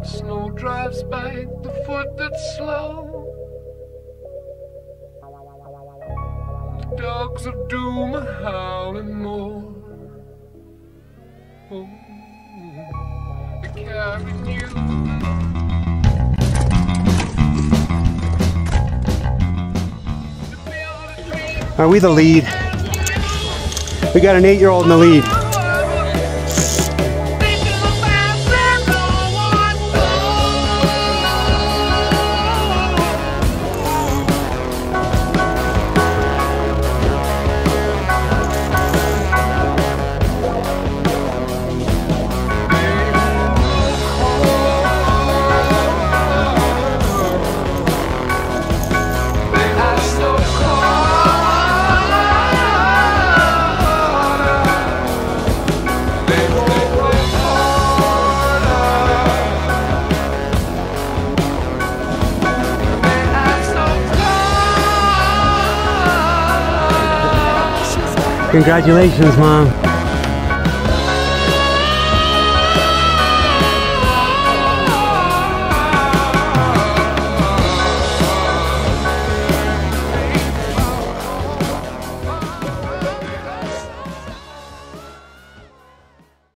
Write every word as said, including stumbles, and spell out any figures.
Snow drives by the foot that's slow. The dogs of doom are howling more. Oh, they're carrying you. Are we the lead? We got an eight-year-old in the lead. Congratulations, Mom.